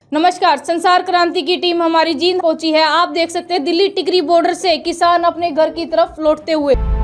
नमस्कार, संसार क्रांति की टीम हमारी जींद पहुंची है। आप देख सकते हैं दिल्ली टिकरी बॉर्डर से किसान अपने घर की तरफ लौटते हुए।